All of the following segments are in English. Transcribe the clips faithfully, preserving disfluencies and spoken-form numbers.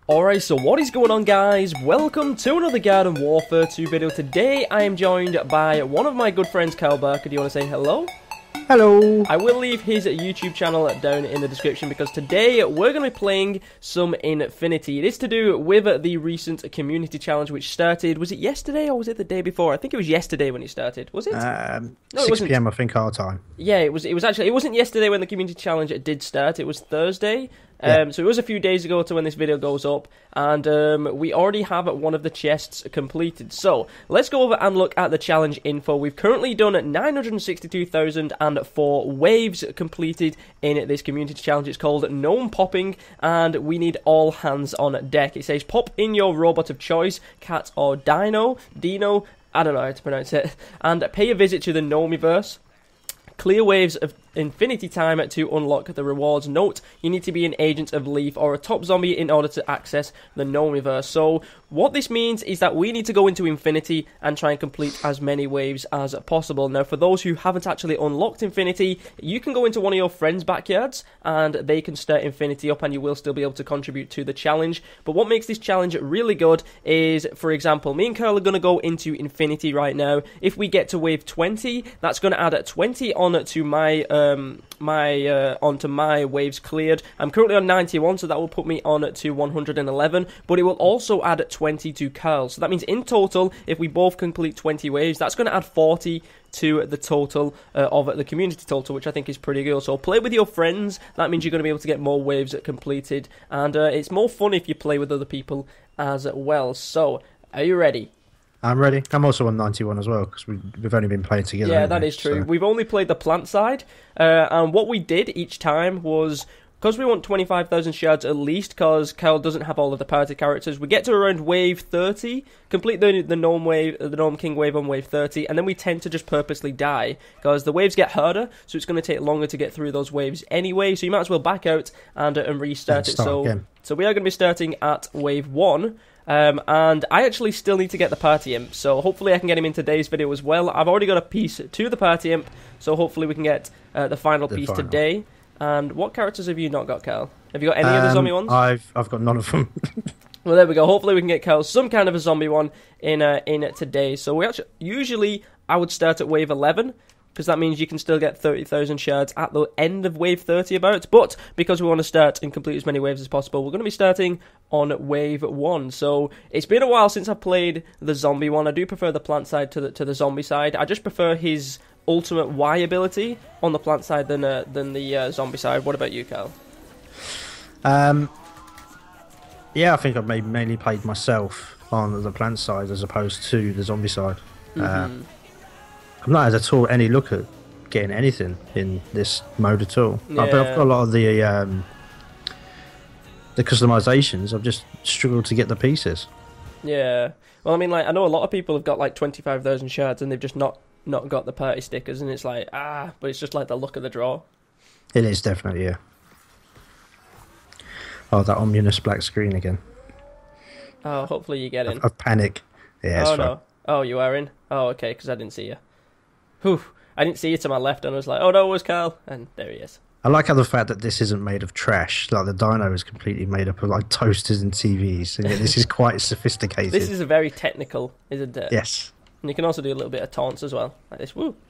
Alright, so what is going on, guys? Welcome to another Garden Warfare two video. Today I am joined by one of my good friends, Kyle Barker. Do you want to say hello? Hello! I will leave his YouTube channel down in the description because today we're going to be playing some Infinity. It is to do with the recent community challenge which started, was it yesterday or was it the day before? I think it was yesterday when it started, was it? Um, no, six p m I think our time. Yeah, it was It was actually, it wasn't yesterday when the community challenge did start, it was Thursday. Yeah. Um, so it was a few days ago to when this video goes up, and um, we already have one of the chests completed. So let's go over and look at the challenge info. We've currently done nine hundred sixty-two thousand four waves completed in this community challenge. It's called Gnome Popping, and we need all hands on deck. It says pop in your robot of choice, cat or dino, dino, I don't know how to pronounce it, and pay a visit to the Gnomiverse. Clear waves of infinity time to unlock the rewards. Note, you need to be an agent of Leaf or a top zombie in order to access the Gnomiverse. So what this means is that we need to go into Infinity and try and complete as many waves as possible. Now, for those who haven't actually unlocked Infinity, you can go into one of your friends' backyards and they can start Infinity up and you will still be able to contribute to the challenge. But what makes this challenge really good is, for example, me and Curl are going to go into Infinity right now. If we get to wave twenty, that's going to add twenty on to my um my uh, onto my waves cleared. I'm currently on ninety-one, so that will put me on to one hundred eleven, but it will also add twenty to Curl. So that means in total, if we both complete twenty waves, that's going to add forty to the total uh, of the community total, which I think is pretty good. So play with your friends. That means you're going to be able to get more waves completed, and uh, it's more fun if you play with other people as well. So are you ready? I'm ready. I'm also on ninety-one as well, because we, we've only been playing together. Yeah, that we? is true. So. We've only played the plant side, uh, and what we did each time was, because we want twenty-five thousand shards at least, because Kyle doesn't have all of the party characters, we get to around wave thirty, complete the, the Gnome wave, the Gnome King wave on wave thirty, and then we tend to just purposely die, because the waves get harder, so it's going to take longer to get through those waves anyway, so you might as well back out and, uh, and restart and it. So, again. so we are going to be starting at wave one. Um, and I actually still need to get the party imp, so hopefully I can get him in today's video as well. I've already got a piece to the party imp, so hopefully we can get uh, the final the piece final. today. And what characters have you not got, Cal? Have you got any um, other zombie ones? I've I've got none of them. Well, there we go. Hopefully we can get Cal some kind of a zombie one in uh, in today. So we actually usually I would start at wave eleven. Because that means you can still get thirty thousand shards at the end of wave thirty about. But because we want to start and complete as many waves as possible, we're going to be starting on wave one. So it's been a while since I've played the zombie one. I do prefer the plant side to the, to the zombie side. I just prefer his ultimate Y ability on the plant side than, uh, than the uh, zombie side. What about you, Kyle? Um, yeah, I think I've mainly played myself on the plant side as opposed to the zombie side. Mm-hmm. uh, I've not had at all any look at getting anything in this mode at all. Yeah. But I've got a lot of the um, the customizations. I've just struggled to get the pieces. Yeah. Well, I mean, like I know a lot of people have got like twenty-five thousand shards and they've just not not got the party stickers, and it's like ah, but it's just like the look of the draw. It is definitely, yeah. Oh, that ominous black screen again. Oh, hopefully you get in. Of panic. Yeah. Oh no. Fine. Oh, you are in. Oh, okay, because I didn't see you. Whew. I didn't see you to my left, and I was like, oh no, it was Carl, and there he is. I like how the fact that this isn't made of trash. Like the dino is completely made up of like toasters and T Vs, and yet this is quite sophisticated. This is a very technical, isn't it? Yes. And you can also do a little bit of taunts as well, like this. Woo.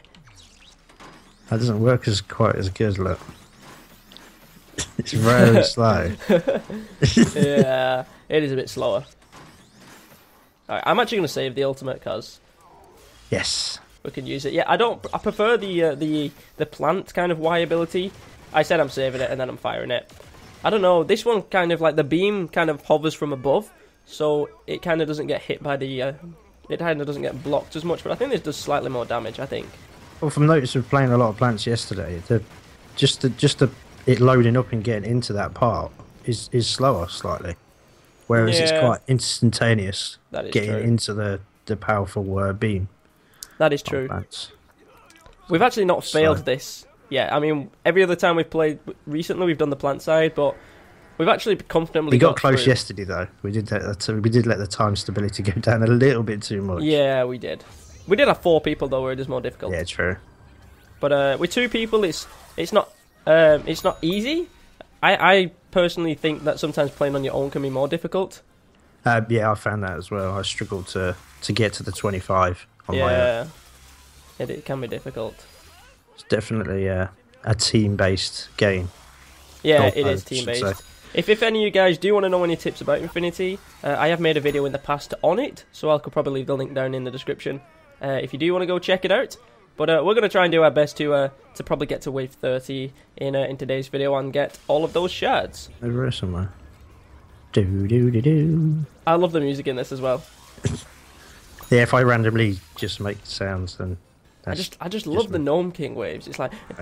That doesn't work as quite as good. Look, it's very slow. Yeah, it is a bit slower. Alright, I'm actually going to save the ultimate because yes, we can use it. Yeah, I don't. I prefer the uh, the the plant kind of Y ability. I said I'm saving it and then I'm firing it. I don't know. This one kind of like the beam kind of hovers from above, so it kind of doesn't get hit by the. Uh, it kind of doesn't get blocked as much. But I think this does slightly more damage. I think. Well, from notice of playing a lot of plants yesterday, the just the just the it loading up and getting into that part is is slower slightly, whereas yeah, it's quite instantaneous that is getting true. into the the powerful uh, beam. That is true. Plants. We've actually not failed So. this. Yeah, I mean, every other time we've played recently, we've done the plant side, but we've actually comfortably We got, got close through. yesterday though. We did that. We did let the time stability go down a little bit too much. Yeah, we did. We did have four people though, where it is more difficult. Yeah, true. But uh, with two people, it's it's not um, it's not easy. I, I personally think that sometimes playing on your own can be more difficult. Uh, yeah, I found that as well. I struggled to to get to the twenty-five on my own. Yeah, it, it can be difficult. It's definitely uh, a team-based game. Yeah, Golf it mode, is I should team-based. say. If, if any of you guys do want to know any tips about Infinity, uh, I have made a video in the past on it, so I could probably leave the link down in the description uh, if you do want to go check it out. But uh, we're going to try and do our best to uh, to probably get to wave thirty in uh, in today's video and get all of those shards. Over here somewhere. Do do do do. I love the music in this as well. Yeah, if I randomly just make sounds, then I that's just I just love the me. Gnome King waves. It's like I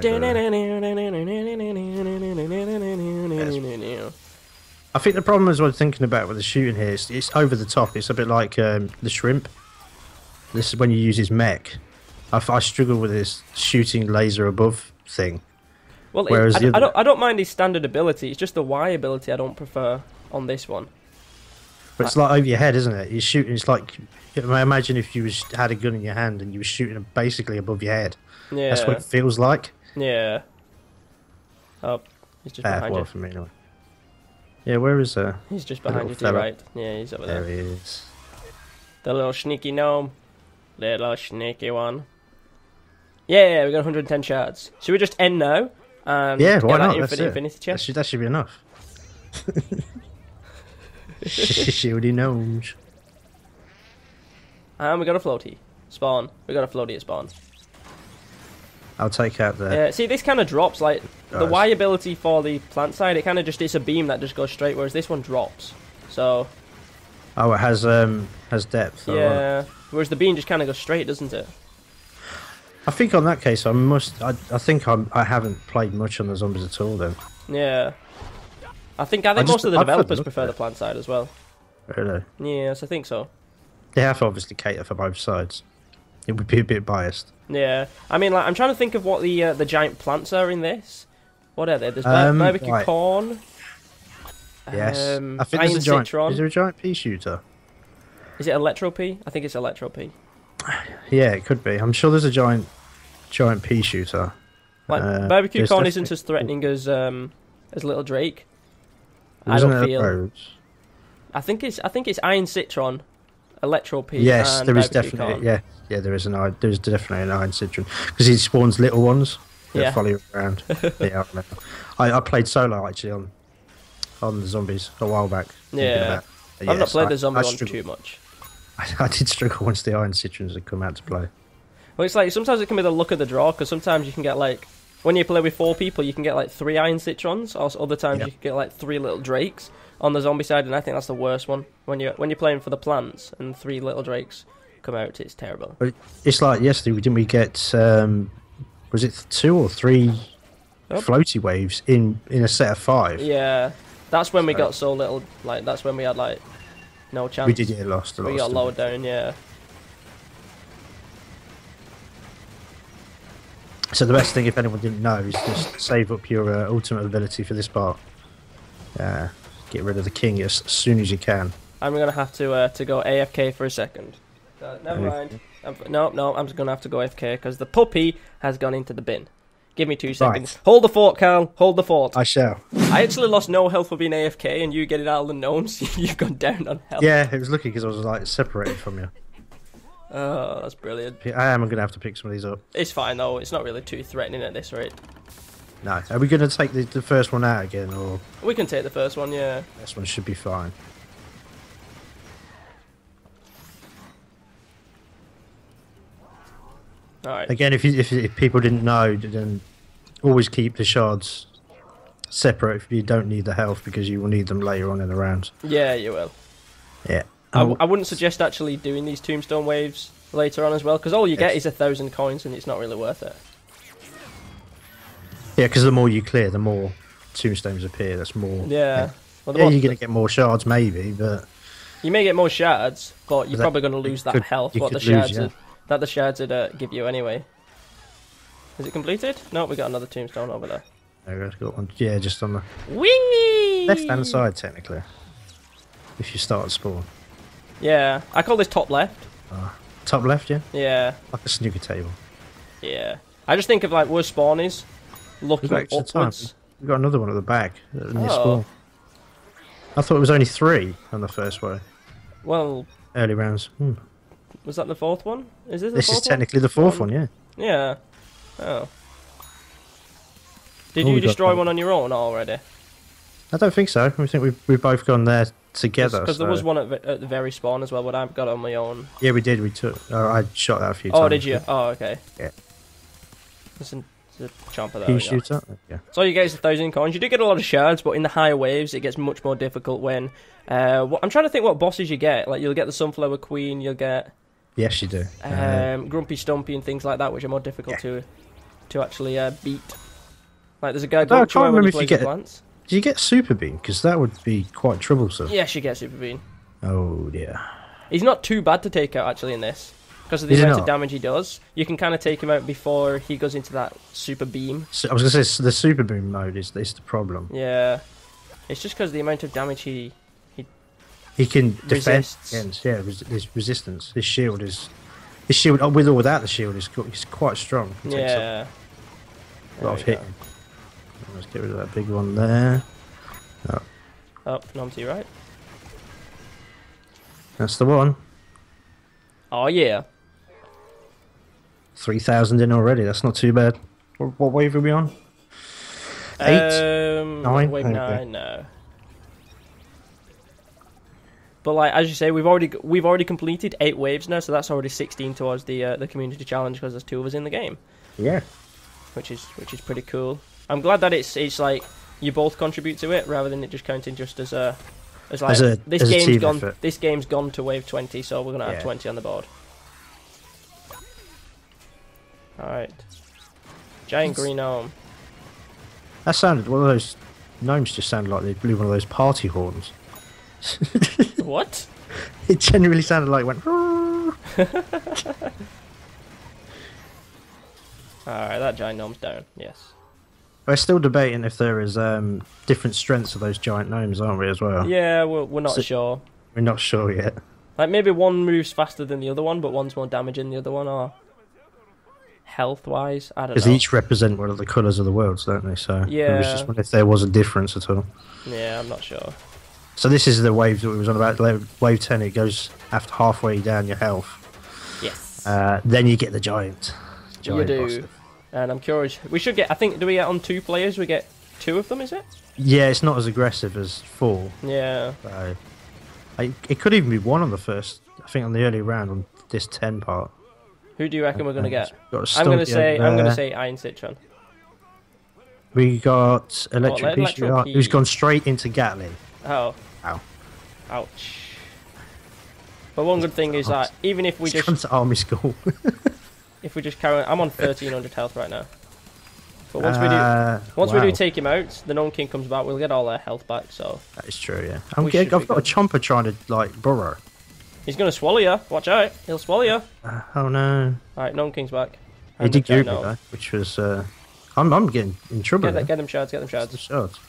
think the problem is what I'm thinking about with the shooting here is it's over the top. It's a bit like um, the shrimp. This is when you use his mech. I, I struggle with this shooting laser above thing. Well, Whereas it, the I, I other- don't I don't mind his standard ability. It's just the Y ability I don't prefer on this one. But it's like over your head, isn't it? You're shooting. It's like I imagine if you was, had a gun in your hand and you were shooting basically above your head. Yeah, That's what it feels like. yeah. Oh, he's just Bad behind well you. for me anyway. Yeah, where is uh? He's just the behind little you to your fella? right. Yeah, he's over There there. he is. The little sneaky gnome. Little sneaky one. Yeah, we got one hundred ten shards. Should we just end now? And Yeah, get why that not? That's infinite it. infinity That chest? should that should be enough. Shieldy gnomes. And we got a floaty. Spawn. We got a floaty at spawn. I'll take out the. Yeah, see, this kind of drops, like, the Does. Y ability for the plant side, it kind of just, it's a beam that just goes straight, whereas this one drops. So, Oh, it has um has depth. All right. yeah. Whereas the beam just kind of goes straight, doesn't it? I think on that case, I must. I, I think I'm. I haven't played much on the zombies at all. Then Yeah. I think, I think I just- most of the I've heard developers look prefer at the it. plant side as well. really, Yes, I think so. they have to obviously cater for both sides. It would be a bit biased. Yeah, I mean, like, I'm trying to think of what the uh, the giant plants are in this. What are they? There's Um, bar- barbecue right. corn. Yes, Um, I think iron there's a giant. citron. Is there a giant pea shooter? Is it electro pea? I think it's electro pea. Yeah, it could be. I'm sure there's a giant, giant pea shooter. Like Uh, barbecue there's corn isn't definitely- as threatening as um as Little Drake. I Wasn't don't it feel. Rhodes? I think it's I think it's iron citron, electro pea. Yes, and there is barbecue definitely. corn. Yeah, yeah, there is an iron. There's definitely an iron citron because he spawns little ones that Yeah. follow you around. Yeah, I remember. I, I played solo actually on on the zombies a while back. thinking Yeah. about- I've not yes, played I- the zombie I one struggled- too much. I, I did struggle once the iron citrons had come out to play. Well, it's like sometimes it can be the luck of the draw because sometimes you can get like when you play with four people, you can get like three iron citrons, or s- other times Yeah. you can get like three little drakes on the zombie side, and I think that's the worst one when you when you're playing for the plants and three little drakes come out. It's terrible. But it's like yesterday, didn't we get? Um, was it two or three Oh. floaty waves in in a set of five? Yeah, that's when we So- got so little. Like that's when we had like no chance. We did get lost. We lost got didn't lowered down. Yeah. So the best thing, if anyone didn't know, is just save up your uh, ultimate ability for this part. Uh, get rid of the king as soon as you can. I'm gonna have to uh, to go A F K for a second. Uh, never A F K. mind. I'm, no, no, I'm just gonna have to go A F K because the puppy has gone into the bin. Give me two seconds. Hold the fort, Carl. Hold the fort. I shall. I actually lost no health for being A F K, and you getting out of the gnomes. You've gone down on health. Yeah, it was lucky because I was like separated from you. Oh, that's brilliant. I am going to have to pick some of these up. It's fine though. It's not really too threatening at this rate. No, are we going to take the, the first one out again, or We can take the first one. Yeah. this one should be fine? All right. Again, if, you, if if people didn't know, then always keep the shards separate if you don't need the health because you will need them later on in the round. Yeah, you will. Yeah. I, w- I wouldn't suggest actually doing these tombstone waves later on as well, because all you get Yes. is a thousand coins, and it's not really worth it. Yeah, because the more you clear, the more tombstones appear. That's more. Yeah. Well, the Yeah, more- you're going to get more shards, maybe, but You may get more shards, but you're That- probably going to lose that could- health you what the could lose, shards yeah. would, that the shards would uh, give you anyway. Is it completed? No, we got another tombstone over there. I've got one. Yeah, just on the Whee! left-hand side, technically. If you start at spawn, Yeah, I call this top left. top left, yeah, Yeah, like a snooker table. yeah. I just think of like where spawn is, We've looking got extra time. upwards. We've got another one at the back. uh, Near Oh. spawn. I thought it was only three on the first way. Well, Early rounds. Hmm. was that the fourth one? Is this the This fourth is technically the fourth one, yeah. one? Yeah. Oh. Did Oh, you we got destroy that. one on your own already? I don't think so. I think we've, we've both gone there together. Because there so- was one at, the- at the very spawn as well, but I've got it on my own. Yeah, we did. We took. Oh, I shot that a few times. Oh, did you? Oh, okay. Yeah. Listen to the chomper there. Can you we go. shoot that? Yeah. So you get a thousand coins. You do get a lot of shards, but in the higher waves, it gets much more difficult when. Uh, what, I'm trying to think what bosses you get. Like you'll get the Sunflower Queen, you'll get Yes, you do. um, Uh, Grumpy Stumpy and things like that, which are more difficult Yeah. to to actually uh, beat. Like there's a guy I called can't when remember he if you plays get with it. plants. do you get super beam? Because that would be quite troublesome. Yes, you get Super Bean. Oh dear. He's not too bad to take out actually in this because of the Is he amount of not? damage he does. You can kind of take him out before he goes into that Super Beam. So I was going to say the super boom mode is is the problem. Yeah, it's just because the amount of damage he. He can defend Resists. against. Yeah, res- his resistance. His shield is. His shield, oh, with or without the shield, is qu- he's quite strong. He takes up Yeah. a There lot we of go. hitting. Let's get rid of that big one there. Oh, nom to your right. That's the one. Oh yeah. Three thousand in already. That's not too bad. What, what wave are we on? Eight? Um, Nine? Wave Okay. nine. No. But like as you say, we've already we've already completed eight waves now, so that's already sixteen towards the uh, the community challenge because there's two of us in the game, Yeah. which is which is pretty cool. I'm glad that it's it's like you both contribute to it rather than it just counting just as a as like As a- this as a game's team gone effort. this game's gone to wave twenty, so we're gonna have Yeah. twenty on the board. All right, giant green gnome. That sounded, one of those gnomes just sounded like they blew one of those party horns. What? It genuinely sounded like it went. "Roar." Alright, that giant gnome's down, yes. We're still debating if there is um, different strengths of those giant gnomes, aren't we, as well? Yeah, we're, we're not So- sure. We're not sure yet. Like, maybe one moves faster than the other one, but one's more damage than the other one, or health-wise, I don't Because know. each represent one of the colours of the worlds, don't they? So Yeah. it was just wondering if there was a difference at all. Yeah, I'm not sure. So this is the wave that we was on about. like, Wave ten, it goes after halfway down your health. Yes. Uh, then you get the giant. you giant do. boss. And I'm curious. We should get, I think, do we get on two players? We get two of them, is it? Yeah, it's not as aggressive as four. Yeah. So I, it could even be one on the first. I think on the early round on this ten part. Who do you reckon we're going to get? Got a I'm going to Stumpy say, over I'm going to there. say Iron Citron. We got Electric What, Peach, Electro who- who's Pea? gone straight into Gatling. Oh. Ow. Ouch. But one good thing is that even if we He's just gone to army school. if we just carry on, I'm on thirteen hundred health right now. But once we do Uh, once we wow. do take him out, the Gnome King comes back, we'll get all our health back, so That is true, yeah. I'm We getting, should I've be got a good. chomper trying to, like, burrow. he's gonna swallow you. Watch out. He'll swallow you. Uh, oh no. Alright, Gnome King's back. He And the did Google giant gnome. though, which was, uh... I'm, I'm getting in trouble Get, there. that, get them shards, get them That's the shards. shot.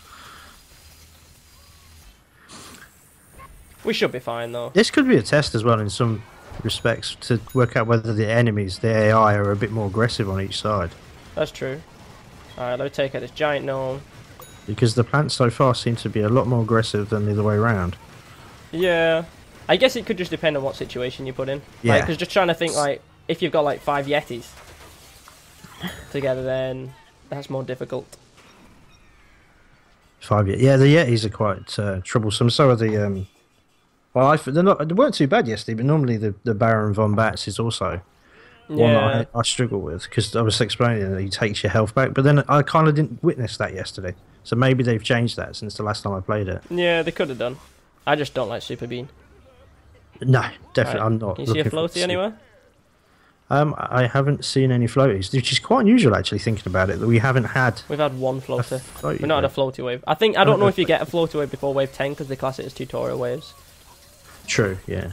We should be fine though. This could be a test as well in some respects to work out whether the enemies, the A I, are a bit more aggressive on each side. That's true. Alright, let me take out this giant gnome. Because the plants so far seem to be a lot more aggressive than the other way around. Yeah. I guess it could just depend on what situation you put in. Yeah. Because just trying to think, like, if you've got, like, five Yetis together, then that's more difficult. Five Ye- Yeah, the Yetis are quite uh, troublesome. So are the... Um, well, I, they're not, they weren't too bad yesterday, but normally the, the Baron von Bats is also one Yeah. that I, I struggle with. Because I was explaining that he takes your health back. But then I kind of didn't witness that yesterday. So maybe they've changed that since the last time I played it. Yeah, they could have done. I just don't like Super Bean. No, definitely Right. I'm not. Can you see a looking for- floaty anywhere? Um, I haven't seen any floaties, which is quite unusual actually thinking about it, that we haven't had We've had one floater. floaty We've not had a wave. floaty wave. I think I don't know if you get a floaty wave before wave ten because they class it as tutorial waves. True, yeah.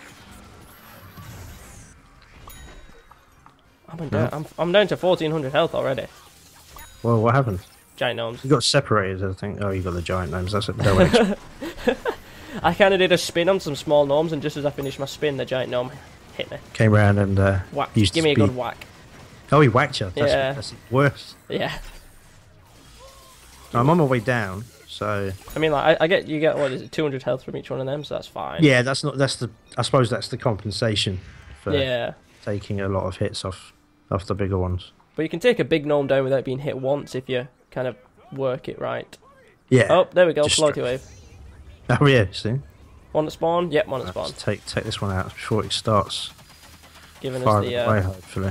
I'm down. I'm, I'm down to fourteen hundred health already. Well, what happened? Giant gnomes. You got separated, I think. Oh, you got the giant gnomes. That's it. No extra. I kind of did a spin on some small gnomes, and just as I finished my spin, the giant gnome hit me. Came round and uh, Whack. used Give me a speed. good whack. Oh, he whacked you. That's, Yeah. that's worse. Yeah. I'm on my way down, So I mean, like I, I get you get what is it, two hundred health from each one of them, so that's fine. yeah, that's not that's the I suppose that's the compensation for Yeah. taking a lot of hits off off the bigger ones. But you can take a big gnome down without being hit once if you kind of work it right. Yeah. Oh, there we go, just floaty stri- wave. Oh yeah, see. One at spawn? Yep, one at spawn. Let's take take this one out before it starts Giving us firing the away. uh, Hopefully.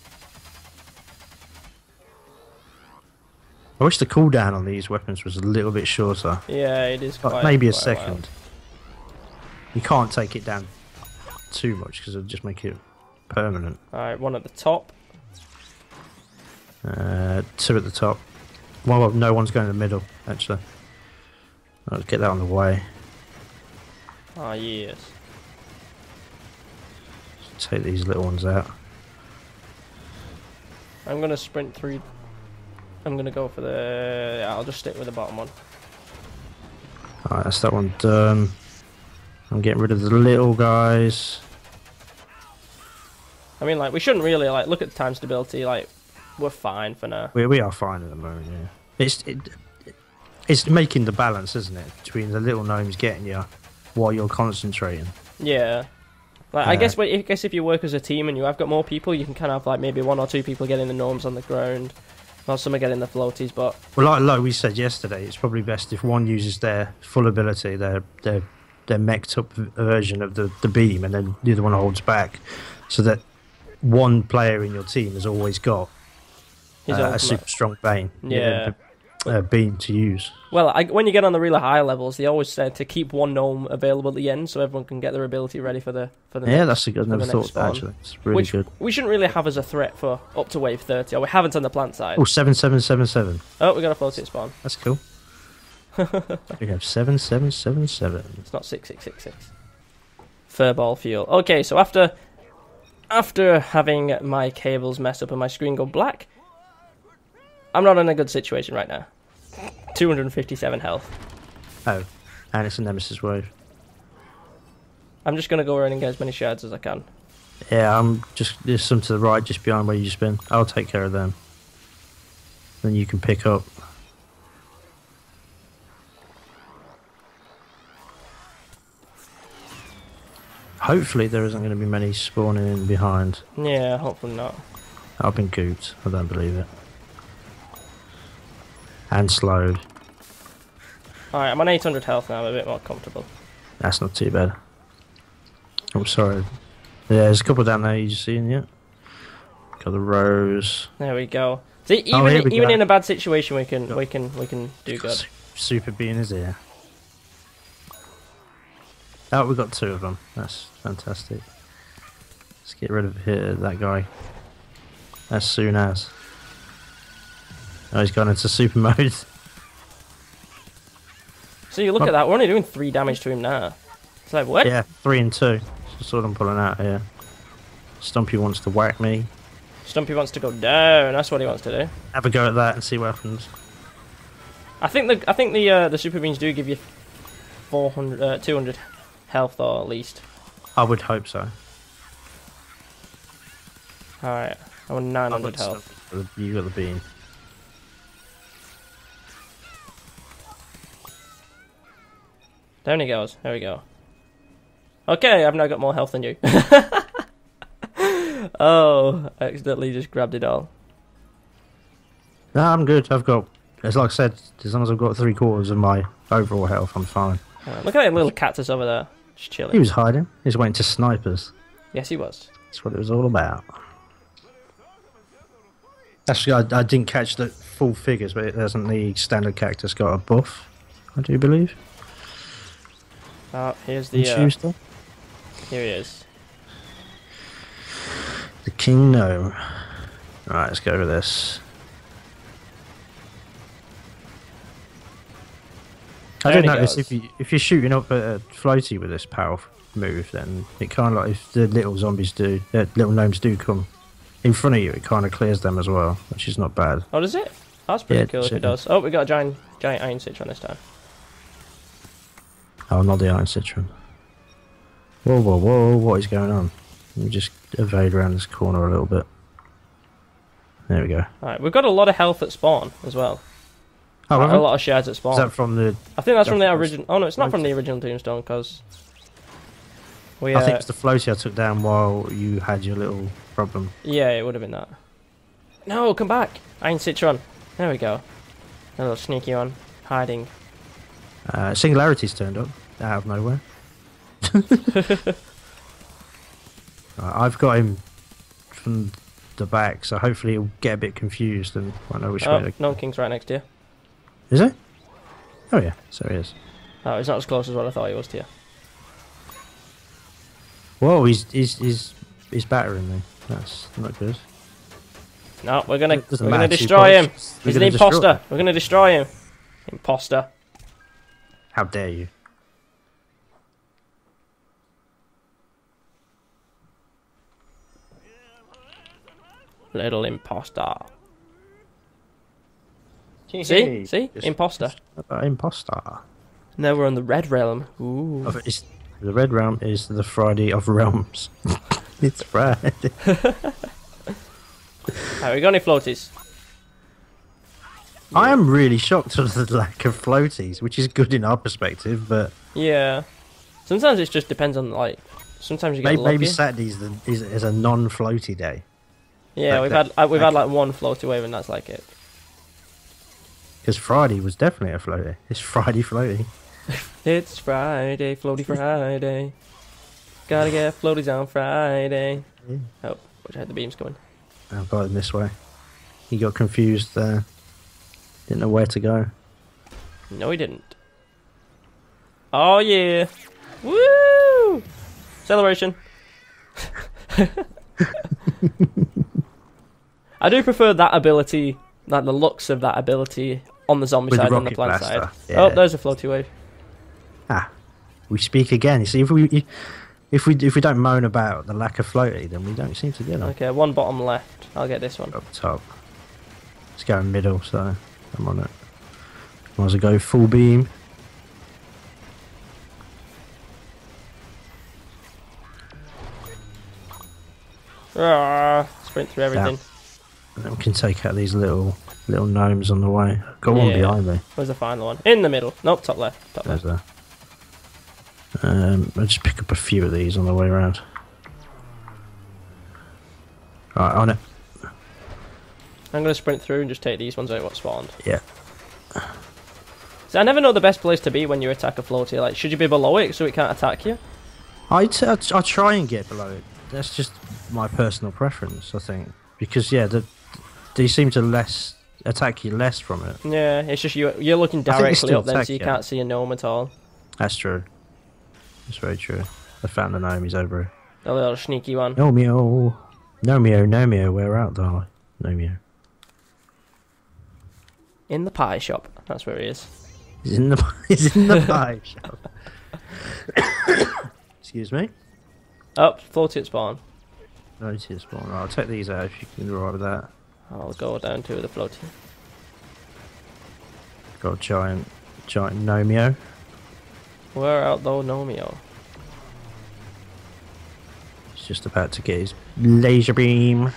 I wish the cooldown on these weapons was a little bit shorter. yeah, it is quite Like maybe a quite second. You can't take it down too much because it'll just make it permanent. Alright, one at the top. Uh, two at the top. Well, no one's going in the middle, actually. I'll get that on the way. Ah, yes. Take these little ones out. I'm gonna sprint through. I'm gonna go for the. Yeah, I'll just stick with the bottom one. Alright, that's that one done. I'm getting rid of the little guys. I mean, like, we shouldn't really, like, look at the time stability, like, we're fine for now. We, we are fine at the moment, yeah. It's, it, it's making the balance, isn't it? Between the little gnomes getting you while you're concentrating. Yeah. Like, Uh, I guess I guess if you work as a team and you have got more people, you can kind of, like, maybe one or two people getting the gnomes on the ground, while some are getting the floaties, but... Well, like, like we said yesterday, it's probably best if one uses their full ability, their their their mech'd up v- version of the, the beam, and then the other one holds back, so that one player in your team has always got His uh, a ultimate. super strong beam, Yeah. uh, beam to use. Well, I, when you get on the really high levels, they always said to keep one gnome available at the end, so everyone can get their ability ready for the for the Yeah, next, that's a good. for I never the thought next of that, spawn. actually. It's really Which good. we shouldn't really have as a threat for up to wave thirty, or we haven't on the plant side. Oh, seven seven seven seven. Oh, we got a floaty at spawn. That's cool. We have seven seven seven seven. It's not six six six six. Furball fuel. Okay, so after after having my cables mess up and my screen go black, I'm not in a good situation right now. two hundred fifty-seven health. Oh, and it's a Nemesis wave. I'm just gonna go around and get as many shards as I can. Yeah, I'm just there's some to the right, just behind where you just been. I'll take care of them. Then you can pick up. Hopefully there isn't going to be many spawning in behind. Yeah, hopefully not. I've been gooped. I don't believe it. And slowed. Alright, I'm on eight hundred health now, I'm a bit more comfortable. That's not too bad. I'm sorry. Yeah, there's a couple down there you seen yet. Got the rose. There we go. See, even Oh, here we even go. in a bad situation, we can we can we can do good. Su- Super being his ear. Oh, we got two of them. That's fantastic. Let's get rid of here, that guy. As soon as. Oh, he's gone into super mode. So you look at that, we're only doing three damage to him now. It's like what? Yeah, three and two. That's what I'm pulling out here. Stumpy wants to whack me. Stumpy wants to go down. That's what he wants to do. Have a go at that and see what happens. I think the I think the uh, the super beans do give you four hundred, uh, two hundred health, or at least. I would hope so. All right, I'm on nine I've hundred got health. Stumpy. You got the bean. Down he goes. There we go. Okay, I've now got more health than you. Oh, I accidentally just grabbed it all. No, I'm good. I've got, as like I said, as long as I've got three quarters of my overall health, I'm fine. Alright, look at that little cactus over there, just chilling. He was hiding. He was waiting to snipers. Yes, he was. That's what it was all about. Actually, I, I didn't catch the full figures, but it hasn't the standard cactus got a buff? I do believe. Oh, here's On the. Uh, Tuesday. here he is. The King Gnome. Right, let's go with this. I There did he notice goes. if you if you're shooting up at a floaty with this power move, then it kind of like if the little zombies do, the little gnomes do come in front of you, it kind of clears them as well, which is not bad. Oh, does it? That's pretty Yeah, cool if it shit. does. Oh, we got a giant, giant iron citron this time. Oh, not the iron citron. Whoa, whoa, whoa! What is going on? Let me just evade around this corner a little bit. There we go. Alright, we've got a lot of health at spawn as well. Oh, Quite have a I? lot of shards at spawn. Is that from the? I think that's from the That's- original. Oh no, it's not from the original Tombstone because we. I Uh, think it's the floaty I took down while you had your little problem. yeah, it would have been that. No, come back, Iron Citron. There we go. A little sneaky one, hiding. Uh, Singularity's turned up out of nowhere. Right, I've got him from the back, so hopefully he'll get a bit confused and won't know which way Oh, to... no, King's right next to you. Is it? Oh yeah, so he is. Oh, he's not as close as what I thought he was to you. Whoa, he's he's he's he's battering me. That's not good. No, we're gonna It doesn't we're gonna matter, destroy you've him. got- He's you're an gonna destroy imposter. him. We're gonna destroy him. Imposter. How dare you? Little imposter. Hey, See? See? just- Imposter. Uh, imposter. Now we're on the Red Realm. Ooh. Of- it's- the Red Realm is the Friday of Realms. It's Friday. Alright, we got any floaties? I am really shocked at the lack of floaties, which is good in our perspective, but Yeah. Sometimes it just depends on, like, sometimes you get maybe, lucky. maybe Saturday's the, is, is a non-floaty day. Yeah, like we've that- had uh, we've like- had like one floaty wave and that's like it. Because Friday was definitely a floaty. It's Friday floaty. It's Friday, floaty Friday. Gotta get floaties on Friday. Yeah. Oh, which had the beams going. I've got him this way. He got confused there. Didn't know where to go. No, he didn't. Oh yeah! Woo! Celebration. I do prefer that ability, like the looks of that ability on the zombie With the side than the rocket plant blaster, side. yeah. Oh, there's a floaty wave. Ah, we speak again. You see, if we if we if we don't moan about the lack of floaty, then we don't seem to get them. Okay, one bottom left. I'll get this one. Up top. Let's go in middle, so I'm on it. Might as well go full beam. Ah, sprint through everything. And then we can take out these little little gnomes on the way. Got one Yeah. behind me. Where's the final one? In the middle. Nope, top left. Top There's left. a. Um, I'll just pick up a few of these on the way around. Right, on it. I'm gonna sprint through and just take these ones out what spawned. Yeah. See, I never know the best place to be when you attack a floaty. Like, should you be below it so it can't attack you? I, t- I, t- I try and get below it. That's just my personal preference, I think. Because, yeah, the, they seem to less attack you less from it. Yeah, it's just you. You're looking I think they directly still up then, attack so you you. can't see a gnome at all. That's true. That's very true. I found the gnome, he's over here. The little sneaky one. Nomeo. Nomeo, Nomeo, where art thou? Nomeo. In the pie shop. That's where he is. He's in the, he's in the pie shop. Excuse me? Oh, floaty at spawn. Notice spawn. I'll take these out if you can ride with that. I'll go down to the floaty. Got a giant, giant Nomeo. Where out though, Nomeo? He's just about to get his laser beam.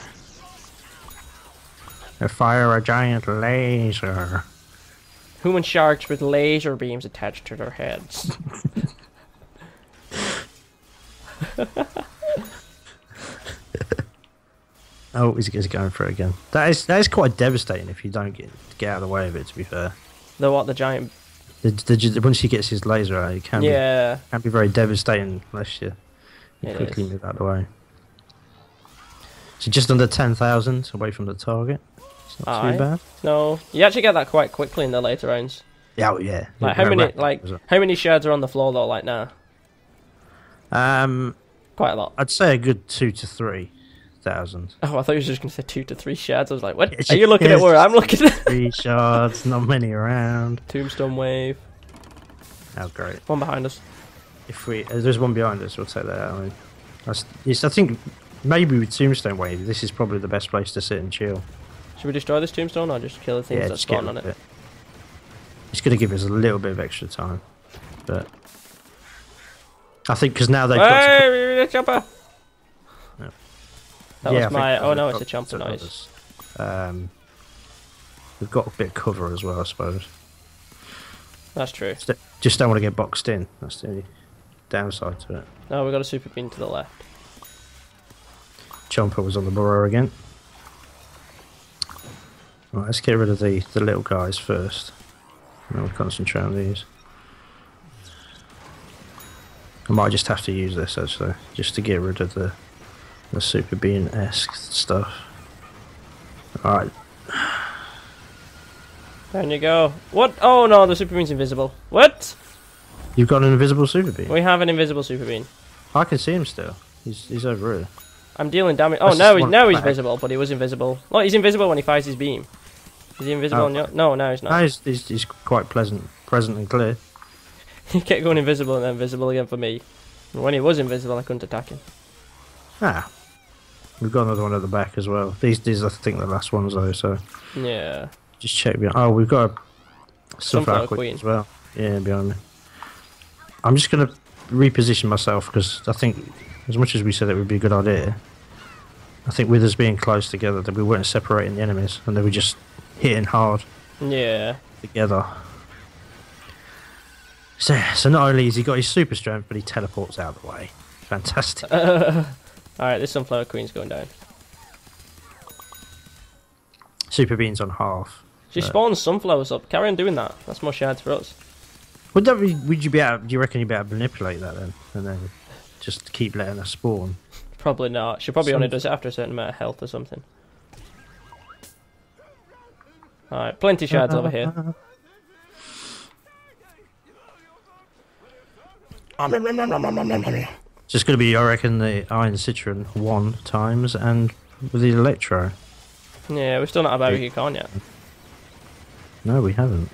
Or fire a giant laser. Human sharks with laser beams attached to their heads. Oh, he's, he's going for it again. That is that is quite devastating if you don't get get out of the way of it. To be fair, The what? The giant. the, the, once he gets his laser out, it can be Yeah. can be very devastating unless you, you It quickly is. move out of the way. So just under ten thousand away from the target. It's not Aye. too bad. No, you actually get that quite quickly in the later rounds. Yeah, oh, yeah. Like Yeah, how many? rapid, Like is it? how many shards are on the floor though? Like now, Um, quite a lot. I'd say a good two to three thousand. Oh, I thought you were just going to say two to three shards. I was like, what? It's Are you looking at just- where I'm looking at? Three shards, not many around. Tombstone wave. Oh, great. One behind us. If we, uh, there's one behind us, we'll take that out. I, mean, that's, it's, I think maybe with Tombstone Wave, this is probably the best place to sit and chill. Should we destroy this tombstone or just kill the things Yeah, that just get spawn on rid it? of it. It's going to give us a little bit of extra time, but I think because now they've got. To Hey, the chopper! Yeah. That Yeah, I was think my. now Oh they've no, it's got a chomper to noise. others. Um, we've got a bit of cover as well, I suppose. That's true. Just, just don't want to get boxed in. That's the only downside to it. Oh, we got a super bean to the left. Chomper was on the burrow again. Right, let's get rid of the, the little guys first. And then we'll concentrate on these. I might just have to use this actually, just to get rid of the the super bean-esque stuff. Alright. There you go. What? Oh no, the super bean's invisible. What? You've got an invisible super bean? We have an invisible super bean. I can see him still. He's he's over here. I'm dealing damage. Oh, That's now just he's one now he's back. visible, but he was invisible. Well, he's invisible when he fires his beam. Is he invisible? Oh. On your... No, no, he's No, not. he's, he's, he's quite pleasant, present and clear. He kept going invisible and then visible again for me. And when he was invisible, I couldn't attack him. Ah. We've got another one at the back as well. These, these are, I think, the last ones though, so... Yeah. Just check behind. Oh, we've got a Sunflower Sunflower Queen Queen. as well. Yeah, behind me. I'm just going to reposition myself because I think, as much as we said it would be a good idea, I think with us being close together, that we weren't separating the enemies and they were just hitting hard Yeah. together. So, so not only has he got his super strength, but he teleports out of the way. Fantastic. Alright, this Sunflower Queen's going down. Super beans on half. She But- spawns sunflowers up. Carry on doing that. That's more shards for us. Would that be, would you be able? Do you reckon you'd be able to manipulate that then, and then just keep letting us spawn? Probably not. She probably Some- only does it after a certain amount of health or something. Alright, plenty shards over here. Just going to be, I reckon, the Iron Citron one times and with the Electro. Yeah, we've still not had barbecue corn yet. No, we haven't.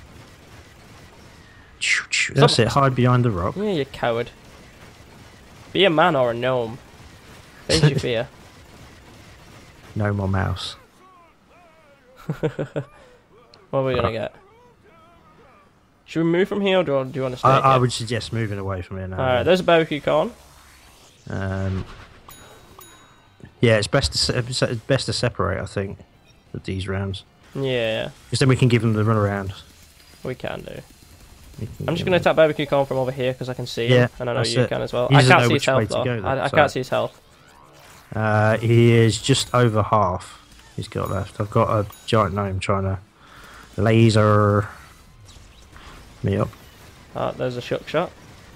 That's Some- it. Hide behind the rock. Yeah, you coward. Be a man or a gnome. Face your fear. No more mouse. What are we gonna get? Should we move from here, or do, do you want to stay I, I here? would suggest moving away from here now. Alright, there's a barbecue corn. Um, yeah, it's best to se- it's best to separate. I think with these rounds, Yeah, because then we can give them the run around. we can do. We can I'm just give gonna them- attack barbecue corn from over here because I can see Yeah, him, and I know that's you it. can as well. He I doesn't can't know see his which way health to though. go, though, I, I so- can't see his health. Uh, he is just over half. He's got left. I've got a giant gnome trying to laser me up. Ah, there's a shook shot.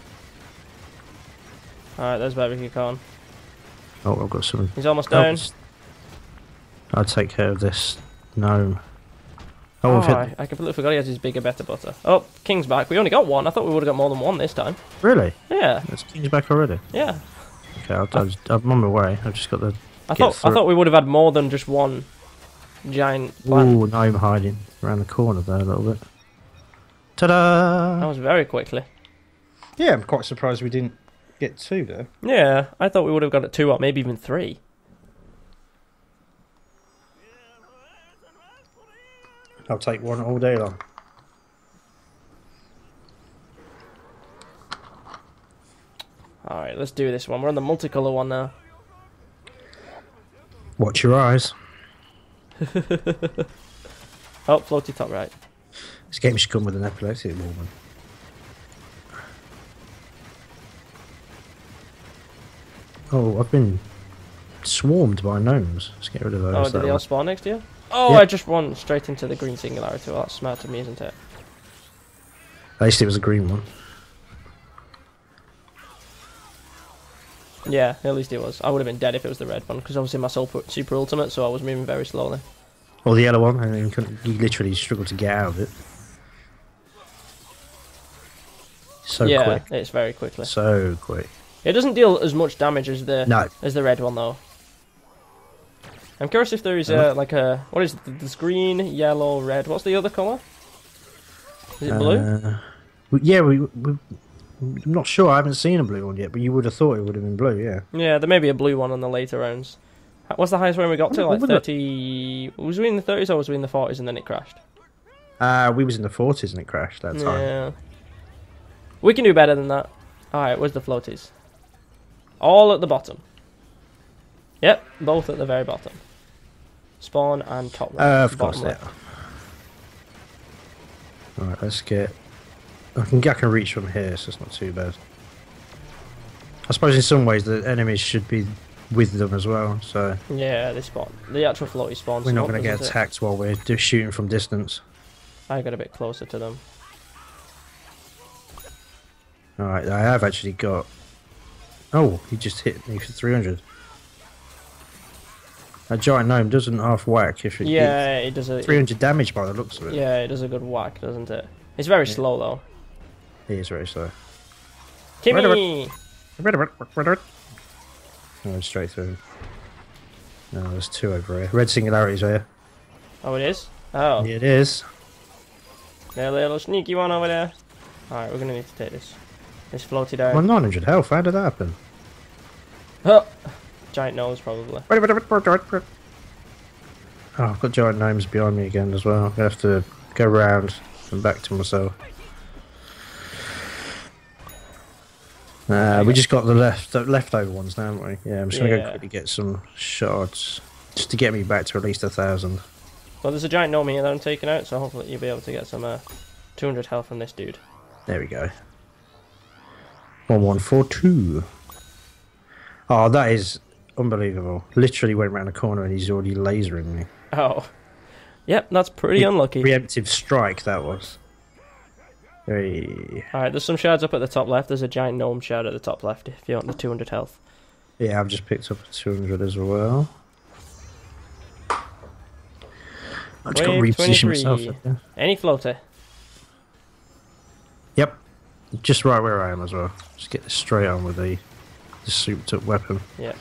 Alright, there's barbecue corn. Oh, I've got some. He's almost Oh, down. s- I'll take care of this gnome. Oh, Oh, we've hit- I, I completely forgot he has his bigger, better butter. Oh, King's back. We only got one. I thought we would have got more than one this time. really? Yeah, That's King's back already. yeah. Okay, I'll, I'll, I'm on my way. I've just got the. I Get thought I through. thought we would have had more than just one giant plant. Ooh, gnome hiding around the corner there a little bit. Ta-da! That was very quickly. Yeah, I'm quite surprised we didn't get two there. Yeah, I thought we would have got it two or maybe even three. I'll take one all day long. Alright, let's do this one. We're on the multicolour one now. Watch your eyes. Oh, floaty top right. This game should come with an epileptic woman. Oh, I've been swarmed by gnomes. Let's get rid of those. Oh, that did they all way. spawn next to you? Oh, Yeah. I just run straight into the green singularity. Well, that's smart of me, isn't it? At least it was a green one. Yeah, at least it was. I would have been dead if it was the red one, because I was in my super, super ultimate, so I was moving very slowly. Or the yellow one, and then you, couldn't, you literally struggled to get out of it. So yeah, quick. it's very quickly. So quick. It doesn't deal as much damage as the No. as the red one, though. I'm curious if there is uh, like a what is it? This green, yellow, red. What's the other colour? Is it blue? Uh, we- yeah, we, we. I'm not sure. I haven't seen a blue one yet, but you would have thought it would have been blue. Yeah. Yeah, there may be a blue one on the later rounds. H- What's the highest one we got to? What- Like what was it? thirty. Was we in the thirties or was we in the forties and then it crashed? Uh, we was in the forties and it crashed that time. Yeah. We can do better than that. Alright, where's the floaties? All at the bottom. Yep, both at the very bottom. Spawn and top right. Uh, of bottom course, yeah. left. Alright, let's get I can I can reach from here, so it's not too bad. I suppose in some ways the enemies should be with them as well, so Yeah, they spawn. The actual floaty spawns. we're not going to get attacked it? while we're just shooting from distance. I got a bit closer to them. Alright, I have actually got... Oh, he just hit me for three hundred. A giant gnome doesn't half whack if it Yeah, it does a... three hundred damage by the looks of it. Yeah, it does a good whack, doesn't it? It's very yeah. slow, though. He is very slow. Timmy! Oh, straight through. No, there's two over here. Red singularities here. Oh, it is? Oh. Yeah, it is. There's a little sneaky one over there. Alright, we're going to need to take this. This floaty down. I'm nine hundred health. How did that happen? Oh! Giant gnomes, probably. Oh, I've got giant gnomes behind me again as well. I'm going to have to go round and back to myself. Uh, we just got the left the leftover ones now, haven't we? Yeah, I'm just going to yeah. go quickly get some shards. Just to get me back to at least a thousand. Well, there's a giant gnome here that I'm taking out, so hopefully you'll be able to get some uh, two hundred health from this dude. There we go. one one four two. Oh, that is unbelievable. Literally went around the corner and he's already lasering me. Oh. Yep, that's pretty unlucky. Preemptive strike, that was. Hey. Alright, there's some shards up at the top left. There's a giant gnome shard at the top left if you want the two hundred health. Yeah, I've just picked up a two hundred as well. I've just got to reposition myself. Yeah. Any floater? Yep. Just right where I am as well. Just get this straight on with the, the souped up weapon. Yeah.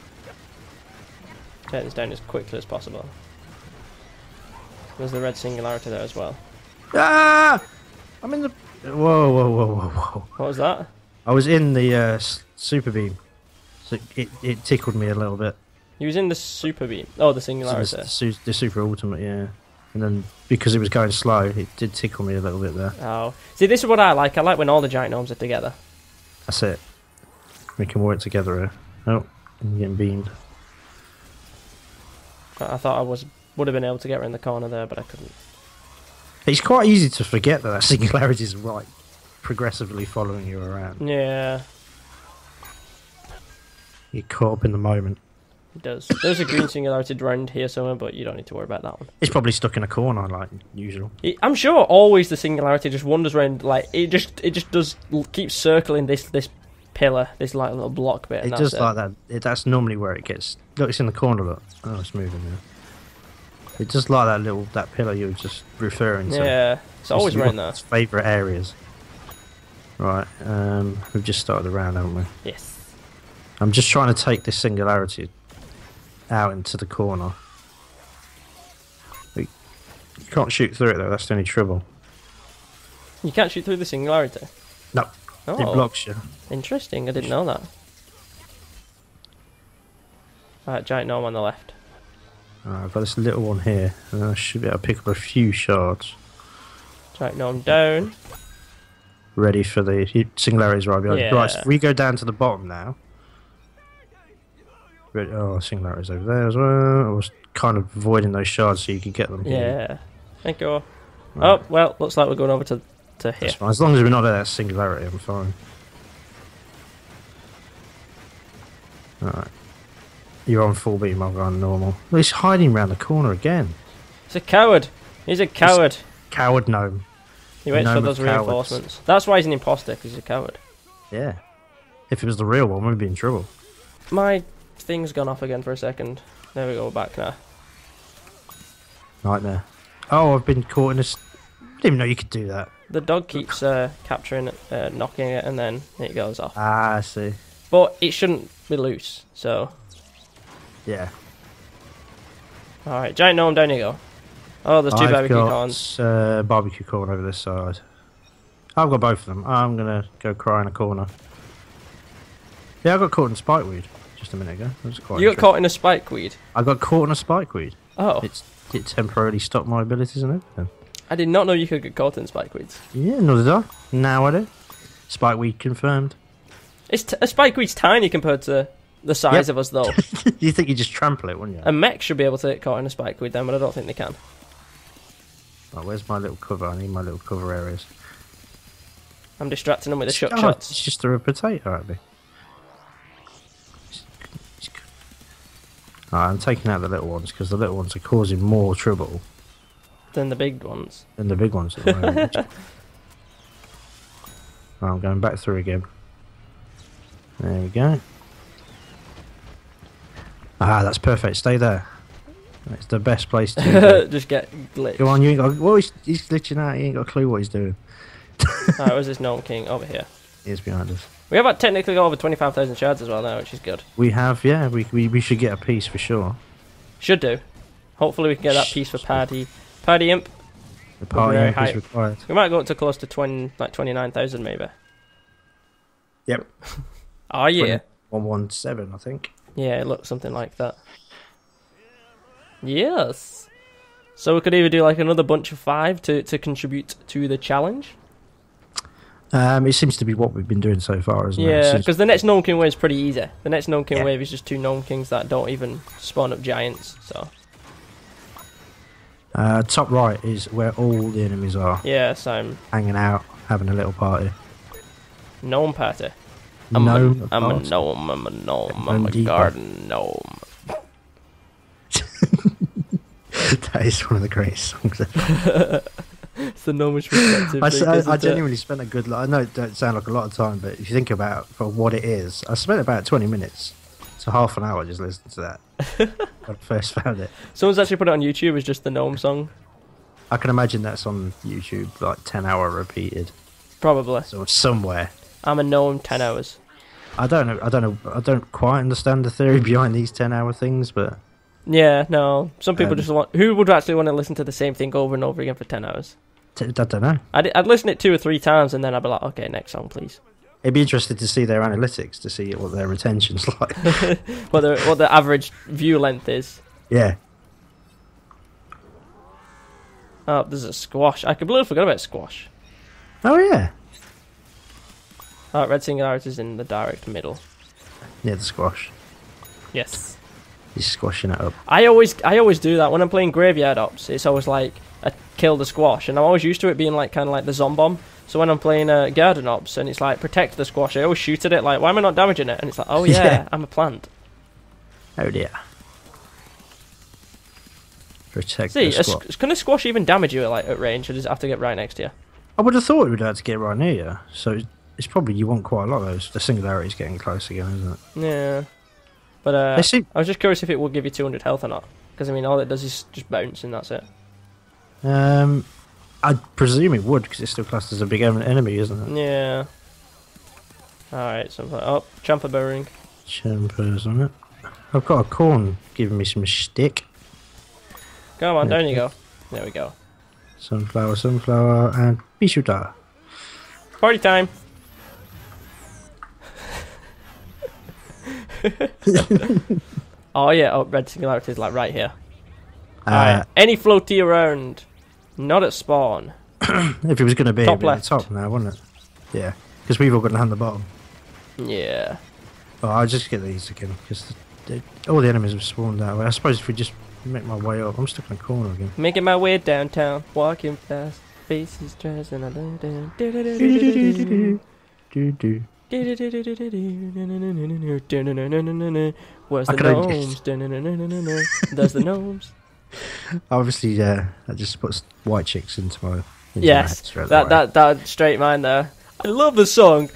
Take this down as quickly as possible. There's the red singularity there as well. Ah! I'm in the... Whoa, whoa, whoa, whoa, whoa. What was that? I was in the uh, super beam. So it, it tickled me a little bit. He was in the super beam. Oh, the singularity. So the, the, the super ultimate, yeah. And then because it was going slow, it did tickle me a little bit there. Oh. See, this is what I like. I like when all the giant gnomes are together. That's it. We can work together here. Oh, I'm getting beamed. I thought I was would have been able to get around the corner there, but I couldn't. It's quite easy to forget that that singularity is right, progressively following you around. Yeah. You're caught up in the moment. It does. There's a green singularity around here somewhere, but you don't need to worry about that one. It's probably stuck in a corner like usual. It, I'm sure always the singularity just wanders around, like, it just it just does keep circling this this pillar, this like little block bit. And it that's does it. like that. It, that's normally where it gets... Look, it's in the corner, look. Oh, it's moving now. It's just like that little that pillar you were just referring to. Yeah, it's always around there. It's favourite areas. Right, um, we've just started the round, haven't we? Yes. I'm just trying to take this singularity out into the corner. You can't shoot through it though, that's the only trouble. You can't shoot through the singularity? No, oh, it blocks you. Interesting, I didn't know that. Alright, giant gnome on the left. Alright, I've got this little one here, and I should be able to pick up a few shards. Giant gnome down. Ready for the singularities right behind. Yeah. Right, so if we go down to the bottom now. Ready, oh, singularities over there as well. I was kind of avoiding those shards so you could get them yeah. here. Yeah. Thank you. Right. Oh, well, looks like we're going over to, to here. That's fine. As long as we're not at that singularity, I'm fine. Alright. You're on full beam, I'm going normal. Well, he's hiding around the corner again. He's a coward. He's a coward. He's coward gnome. He waits gnome for those reinforcements. Cowards. That's why he's an imposter, because he's a coward. Yeah. If it was the real one, we'd be in trouble. My thing's gone off again for a second. There we go, we're back now. Nightmare. Oh, I've been caught in this... I didn't even know you could do that. The dog keeps uh, capturing it, uh, knocking it, and then it goes off. Ah, I see. But it shouldn't be loose, so... Yeah. Alright, giant gnome, down you go. Oh, there's two I've barbecue got, corns. Uh, barbecue corn over this side. I've got both of them. I'm going to go cry in a corner. Yeah, I got caught in spikeweed just a minute ago. That was quite You got caught in a spikeweed? I got caught in a spikeweed. Oh. It's, it temporarily stopped my abilities and everything. I did not know you could get caught in spikeweeds. Yeah, nor did I. Now I do. Spikeweed confirmed. It's t a spikeweed's tiny compared to the size yep. of us, though. You think you just trample it, wouldn't you? A mech should be able to get caught in a spikeweed then, but I don't think they can. Oh, where's my little cover? I need my little cover areas. I'm distracting them with the shot Oh, shots. it's just a potato at me. Alright, I'm taking out the little ones because the little ones are causing more trouble Than the big ones. than the big ones at the moment. Right, I'm going back through again. There we go. Ah, that's perfect. Stay there. It's the best place to Just get glitched. go on. You ain't got. Well, he's, he's glitching out. He ain't got a clue what he's doing. Alright, where's this Gnome King? Over here. He's behind us. We have uh, technically got over twenty-five thousand shards as well now, which is good. We have, yeah. We we, we should get a piece for sure. Should do. Hopefully we can get that piece for Paddy. Paddy Imp. The party very imp high. is required. We might go up to close to twenty, like twenty-nine thousand maybe. Yep. Oh yeah. One one seven, I think. Yeah, it looks something like that. Yes. So we could either do like another bunch of five to, to contribute to the challenge. Um, it seems to be what we've been doing so far, isn't it? Yeah, It because the next Gnome King wave is pretty easy. The next Gnome King Yeah. wave is just two Gnome Kings that don't even spawn up giants. So Uh, top right is where all the enemies are, yeah, so I'm hanging out, having a little party. Gnome party. I'm, Gnome a, I'm a party. gnome. I'm a gnome. I'm a Gnome garden gnome. That is one of the greatest songs ever. It's the gnomish perspective. I, s- thing, I- isn't I it? genuinely spent a good. Lo- I know it don't sound like a lot of time, but if you think about for what it is, I spent about twenty minutes to half an hour just listening to that when I first found it. Someone's actually put it on YouTube as just the gnome song. I can imagine that's on YouTube, like ten hour repeated, Probably. so somewhere. I'm a gnome. Ten hours. I don't know. I don't know. I don't quite understand the theory behind these ten hour things, but Yeah, no. Some people Um, just want. Who would actually want to listen to the same thing over and over again for ten hours? t- I don't know. I'd, I'd listen it two or three times and then I'd be like, okay, next song, please. It'd be interesting to see their analytics to see what their retention's like. What the what the average view length is. Yeah. Oh, there's a squash. I completely forgot about squash. Oh yeah. Oh, red singularity's in the direct middle. Yeah, the squash. Yes. He's squashing it up. I always I always do that when I'm playing graveyard ops. It's always like I kill the squash, and I'm always used to it being like kind of like the zombomb. So when I'm playing uh, garden ops and it's like protect the squash, I always shoot at it. Like, why am I not damaging it? And it's like, oh yeah, Yeah. I'm a plant. Oh dear. Protect See, the a squash. s- can a squash even damage you at, like at range, or does it have to get right next to you? I would have thought it would have to get right near you. So it's probably you want quite a lot of those. The singularity's getting close again, isn't it? Yeah. But uh, They seem- I was just curious if it will give you two hundred health or not. Because I mean, all it does is just bounce, and that's it. Um, I presume it would because it's still classed as a big en- enemy, isn't it? Yeah. Alright, so oh, Champa Burring. Champers on it. I've got a corn giving me some shtick. Come on, Yeah. down you go. There we go. Sunflower, sunflower, and Bishuta. Party time! Oh yeah, oh, red singularity is like right here. Uh, Alright, any floaty around. Not at spawn. if it was going to be Top it'd be at left. the top now, wouldn't it? Yeah, because we've all got to hand the bottom. Yeah. Oh, I'll just get these again because the, the, all the enemies have spawned that way. I suppose if we just make my way up, I'm stuck in a corner again. Making my way downtown, walking fast, faces dressing. I do do do do do do do Do do. Where's I the could only- gnomes? There's the gnomes. Obviously, uh, that just puts white chicks into my. Into my head Yes, straight that away. that that straight mind there. I love the song.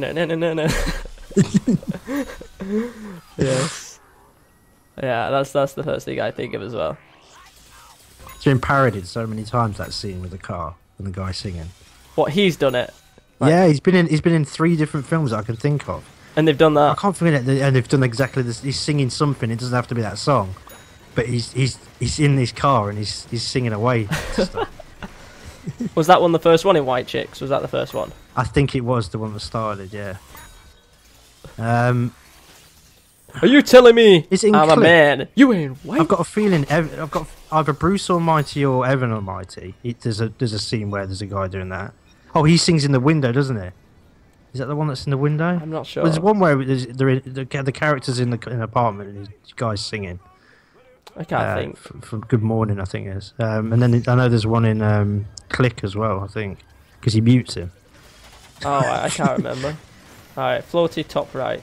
Yes. Yeah, that's that's the first thing I think of as well. It's been parodied so many times, that scene with the car and the guy singing. What he's done it, Right. Yeah, he's been in. He's been in three different films that I can think of. and they've done I that. can't forget it, and they've done exactly this. He's singing something. It doesn't have to be that song, but he's he's he's in his car and he's he's singing away. to stuff. Was that one the first one in White Chicks? Was that the first one? I think it was the one that started. Yeah. Um, Are you telling me It's in I'm a clip. man? You ain't white. I've got a feeling. Ev- I've got either Bruce Almighty or Evan Almighty. It, there's a there's a scene where there's a guy doing that. Oh, he sings in the window, doesn't he? Is that the one that's in the window? I'm not sure. Well, there's one where there's, there is, the, the characters in the in an apartment and this guy's singing. I can't uh, think. From, from Good Morning, I think it is. Um, and then I know there's one in um, Click as well, I think, because he mutes him. Oh, I, I can't remember. Alright, floaty top right.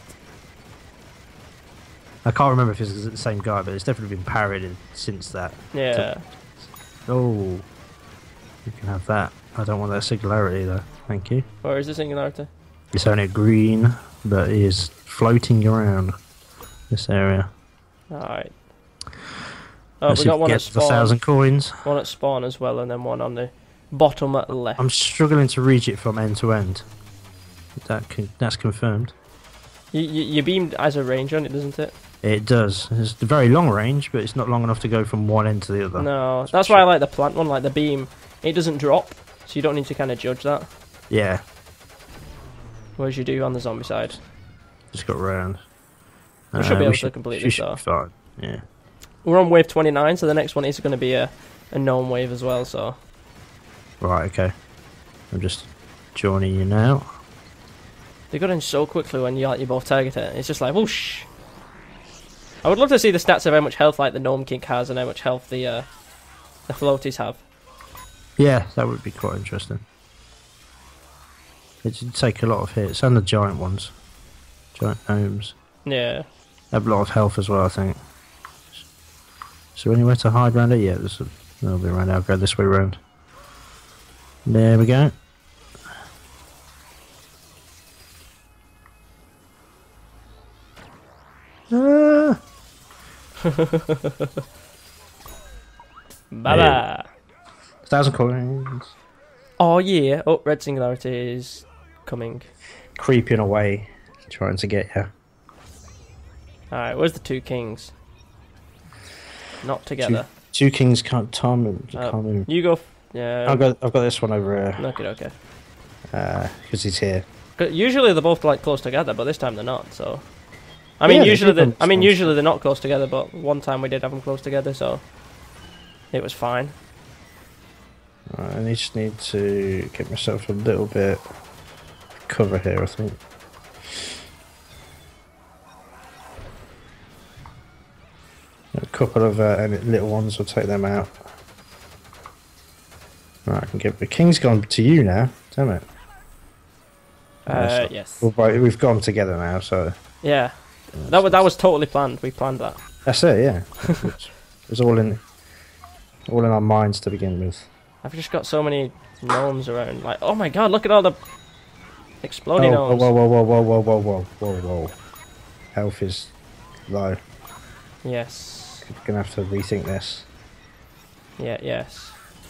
I can't remember if it's the same guy, but it's definitely been parodied since that. Yeah. Oh, you can have that. I don't want that singularity though. Thank you. Where is the singularity? It's only green, but it is floating around this area. Alright. Oh, Let's we see got if we one get at to the spawn. thousand coins. One at spawn as well, and then one on the bottom left. I'm struggling to reach it from end to end. That can, that's confirmed. You, you, you beamed as a range on it, doesn't it? It does. It's a very long range, but it's not long enough to go from one end to the other. No, that's why I like the plant one, like the beam. It doesn't drop, so you don't need to kind of judge that. Yeah, Whereas you do on the zombie side. just got round. We should be able to complete this, should though. be fine. Yeah. We're on wave twenty-nine, so the next one is going to be a, a gnome wave as well, so... Right, okay. I'm just joining you now. They got in so quickly when you like you both target it. It's just like, whoosh! I would love to see the stats of how much health like the Gnome King has and how much health the uh, the floaties have. Yeah, that would be quite interesting. It did take a lot of hits, and the giant ones. Giant gnomes. Yeah. They have a lot of health as well, I think. Is there anywhere to hide around it? Yeah, there's a little bit around. I'll go this way round. There we go. Ah. Bye bye. Thousand coins. Oh yeah. Oh, red singularity is coming. Creeping away, trying to get you. Alright, where's the two kings? Not together. Two, two kings can't Tom and Uh, can't move. you go. F yeah. I've got I've got this one over here. Okay, okay. Uh, because he's here. 'Cause usually they're both like close together, but this time they're not. So. I mean, Yeah, they usually keep they. them I mean, close. usually they're not close together, but one time we did have them close together, so it was fine. Right, I just need to get myself a little bit cover here, I think. A couple of uh, any little ones, I'll take them out. Right, I can get the king's gone to you now. Damn it. Uh, so yes. we'll both- we've gone together now, so Yeah. That was that was totally planned. We planned that. that's it. Yeah, it was all in all in our minds to begin with. I've just got so many gnomes around. Like, oh my god, look at all the exploding Oh, gnomes. whoa, whoa, whoa, whoa, whoa, whoa, whoa, whoa, whoa! Health is low. Yes. Gonna have to rethink this. Yeah. Yes.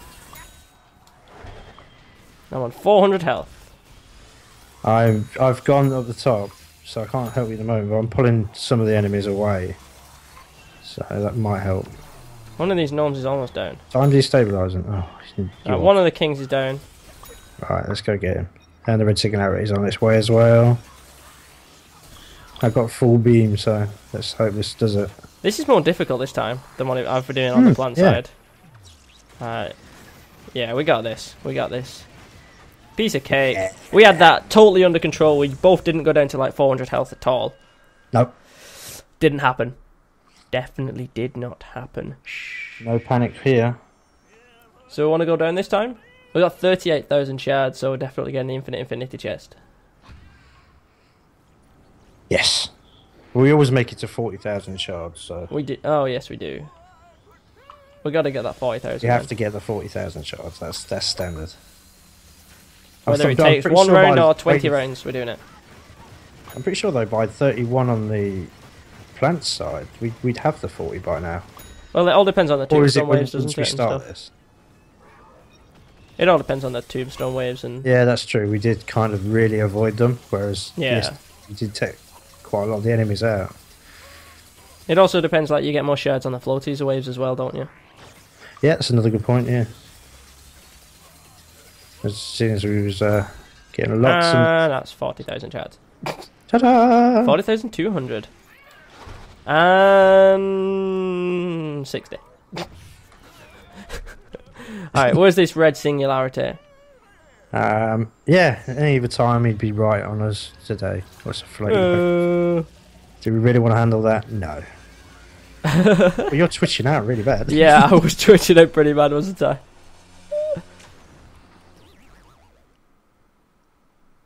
I'm on four hundred health. I'm I've gone up the top, so I can't help you at the moment. But I'm pulling some of the enemies away, so that might help. One of these gnomes is almost down. So I'm destabilising. Oh, you- Uh, one of the kings is down. right. Let's go get him. And the red singularity's on its way as well. I've got full beam, so let's hope this does it. This is more difficult this time than what I've been doing on the Hmm, plant yeah. side. Alright. Yeah, we got this. We got this. Piece of cake. We had that totally under control. We both didn't go down to like four hundred health at all. Nope. Didn't happen. Definitely did not happen. Shh. No panic here. So we want to go down this time? We got thirty-eight thousand shards, so we're definitely getting the infinite infinity chest. Yes. We always make it to forty thousand shards, so We do. Oh yes, we do. We got to get that forty thousand. you have to get the forty thousand shards. That's that's standard. I'm Whether it I'm takes pretty one sure round by- or twenty rounds, we're doing it. I'm pretty sure though by thirty-one on the plant side, we'd we'd have the forty by now. Well, it all depends on the Or is it tombstone when, waves, once doesn't we it? and start stuff. this? It all depends on the tombstone waves and Yeah, that's true. We did kind of really avoid them, whereas Yeah. yes, we did take quite a lot of the enemies out. it also depends. Like you get more shards on the floaties waves as well, don't you? Yeah, that's another good point. Yeah, as soon as we was uh, getting lots and Ah, that's forty thousand shards. ta-da! Forty thousand two hundred. And sixty. Alright, where's this red singularity? Um, yeah, any other time he'd be right on us today. What's a floating? Uh, Do we really want to handle that? No. Well, you're twitching out really bad. yeah, I was twitching out pretty bad, wasn't I?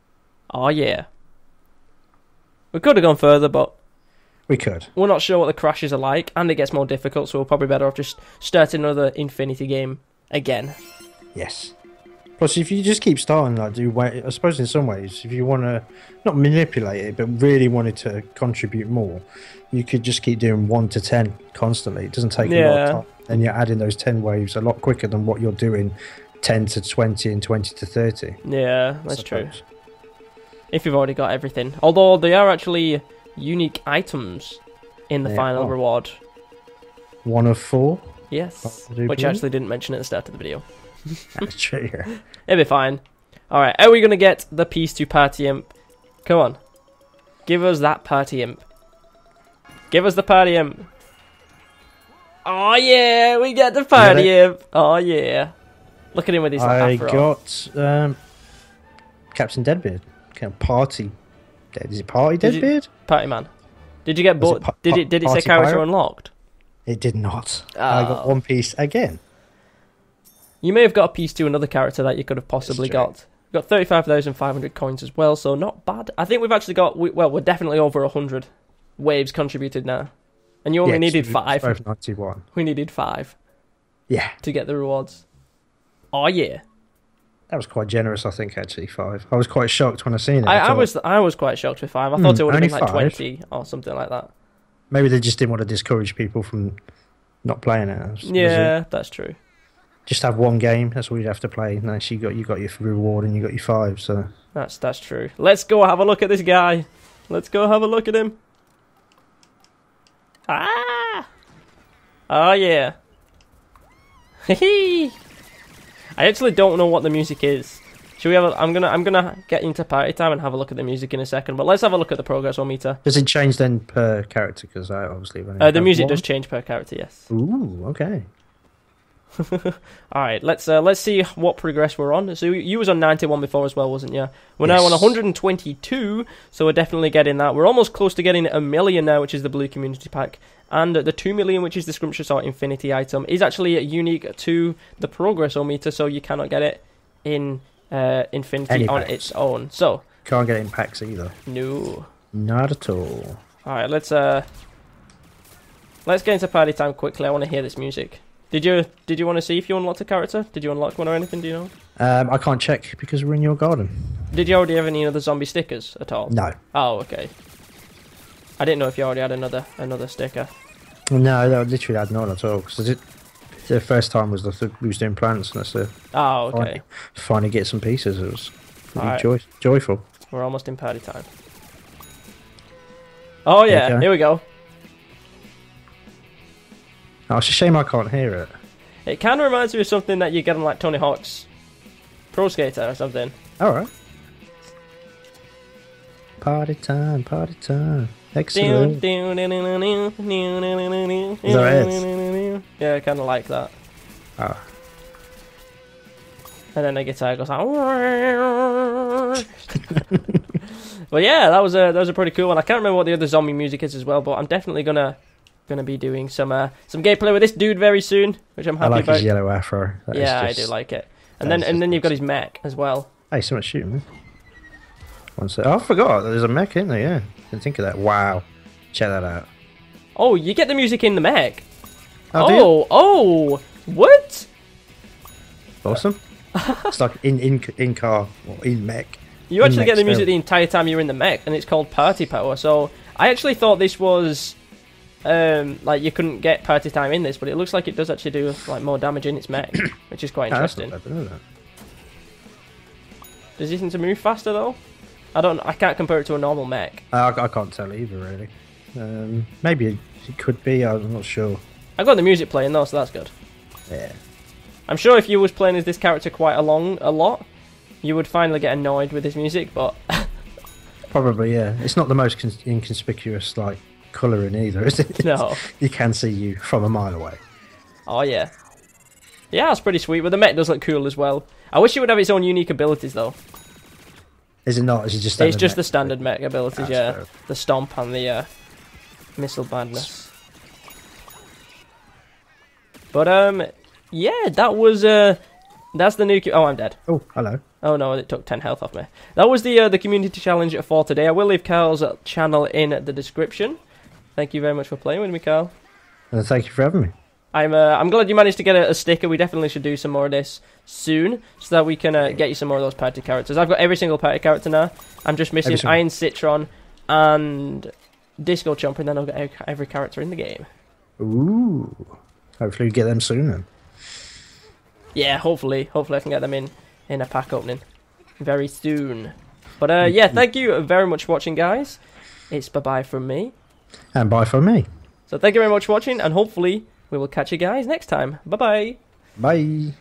Oh yeah. We could have gone further, but We could. we're not sure what the crashes are like, and it gets more difficult, so we're probably better off just starting another Infinity game again. Yes. Plus, if you just keep starting, like, do way, I suppose in some ways, if you want to not manipulate it, but really wanted to contribute more, you could just keep doing one to ten constantly. It doesn't take a lot Yeah. of time, and you're adding those ten waves a lot quicker than what you're doing ten to twenty and twenty to thirty. Yeah, I that's true. suppose. If you've already got everything. Although they are actually unique items in the They final are. reward. One of four. Yes. I do Which I believe. actually didn't mention at the start of the video. That's true. Yeah. It'll be fine. Alright, are we going to get the piece to Party Imp? Come on. Give us that Party Imp. Give us the Party Imp. Oh yeah, we get the Party Imp. Oh yeah. Look at him with his like, I afro. got um, Captain Deadbeard. Kind of party. Dead. Is it Party Did you- Deadbeard? Party Man. Did you get Was it both? pa- Did pa- it Did it say Party character Pirate? unlocked? It did not. I got Oh. one piece again. You may have got a piece to another character that you could have possibly That's got. Got thirty-five thousand five hundred coins as well, so not bad. I think we've actually got, we, well, we're definitely over one hundred waves contributed now. And you only Yeah, needed it's five. both ninety-one. We needed five Yeah, to get the rewards. Oh yeah. that was quite generous, I think, actually, five. I was quite shocked when I seen it. I, I thought, was I was quite shocked with five. I Hmm, thought it would have only been like five? twenty or something like that. Maybe they just didn't want to discourage people from not playing it. Was- was it Yeah, that's true. just have one game, that's all you'd have to play. And actually you got, you got your reward and you got your five, so... That's that's true. Let's go have a look at this guy. Let's go have a look at him. Ah! Oh yeah. Hee. I actually don't know what the music is. Should we have a, I'm gonna I'm gonna get into party time and have a look at the music in a second. But let's have a look at the progress meter. Does it change then per character? Because I obviously... only Uh, the have music one. does change per character, yes. Ooh, okay. All right, let's uh, let's see what progress we're on. So you was on ninety-one before as well, wasn't you? We're now on Yes. one hundred twenty-two, so we're definitely getting that. We're almost close to getting a million now, which is the blue community pack, and the two million, which is the Scrumptious Art Infinity item, is actually unique to the progress meter, so you cannot get it in uh, Infinity Any on packs. its own. So Can't get it in packs either. no. Not at all. All right, let's uh, let's get into party time quickly. I want to hear this music. Did you did you want to see if you unlocked a character? Did you unlock one or anything? Do you know? Um, I can't check because we're in your garden. Did you already have any other zombie stickers at all? No. Oh, okay. I didn't know if you already had another another sticker. No, that literally had none at all. Because the first time was the th- we was doing plants, and that's the Oh, okay. finally, finally get some pieces. It was really Alright. joy- joyful. We're almost in party time. Oh yeah, Okay. here we go. Oh, it's a shame I can't hear it. It kind of reminds me of something that you get on like Tony Hawk's Pro Skater or something. All right. Party time, party time. Excellent. Is that Yeah, kind of like that. Ah. And then the guitar goes like. But yeah, that was a that was a pretty cool one. I can't remember what the other zombie music is as well, but I'm definitely gonna gonna be doing some uh, some gameplay with this dude very soon, which I'm I happy like about. his yellow afro. That is Yeah, I just- do like it. And that then is and just then you've got awesome. his mech as well. Hey, someone's shooting me. One sec. Oh, I forgot. There's a mech in there, yeah. Didn't think of that. Wow. Check that out. Oh, you get the music in the mech. Oh, do you? Oh, oh, what? Awesome. It's like in, in, in car or in mech. You actually In get the mech music still. the entire time you're in the mech, and it's called Party Power. So I actually thought this was um, like you couldn't get party time in this, but it looks like it does actually do like more damage in its mech, which is quite Ah, that's not interesting. bad, isn't it? Does this seem to move faster though? I don't. I can't compare it to a normal mech. Uh, I, I can't tell either, really. Um, maybe it, it could be. I'm not sure. I've got the music playing though, so that's good. Yeah. I'm sure if you was playing as this character quite a long a lot, you would finally get annoyed with his music, but Probably, yeah. It's not the most cons- inconspicuous, like, colouring either, is it? no. You can see you from a mile away. Oh yeah. Yeah, that's pretty sweet. But the mech does look cool as well. I wish it would have its own unique abilities though. Is it not? Is it just It's standard just mech? the standard mech abilities, That's yeah. fair. The stomp and the uh, missile madness. But um, yeah, that was uh, that's the new. Oh, I'm dead. Oh, hello. Oh no, it took ten health off me. That was the uh, the community challenge for today. I will leave Carl's channel in the description. Thank you very much for playing with me, Carl. Uh, thank you for having me. I'm uh, I'm glad you managed to get a, a sticker. We definitely should do some more of this soon, so that we can uh, get you some more of those party characters. I've got every single party character now. I'm just missing Iron Citron and Disco Chomper, and then I've got every, every character in the game. Ooh. Hopefully we get them soon then. Yeah, hopefully. Hopefully I can get them in, in a pack opening very soon. But uh, yeah, thank you very much for watching, guys. It's bye-bye from me. And bye from me. So thank you very much for watching, and hopefully we will catch you guys next time. Bye-bye. Bye.